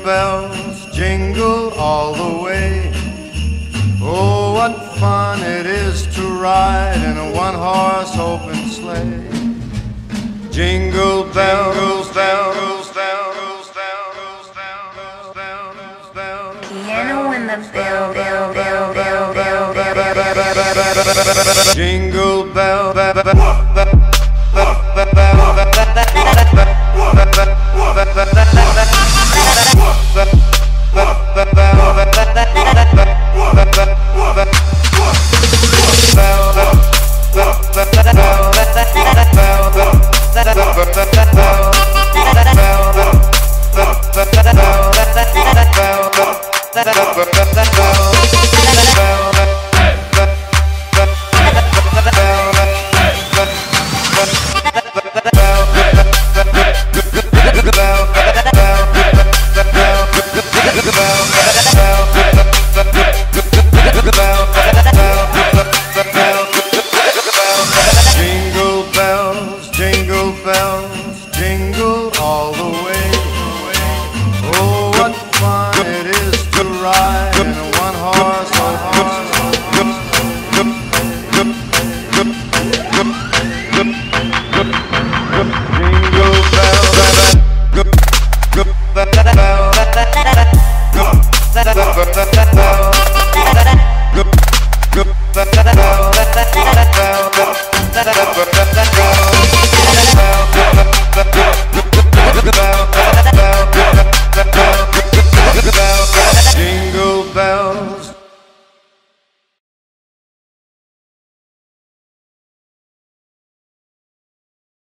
bells jingle all the way. Oh, what fun it is to ride in a one-horse open sleigh. Jingle bells, bells, bells, bells, bells, bells, bells. Piano in the bell, bell, bell, bell, bell, bell, bell. Jingle bell, jingle bells, jingle all the way.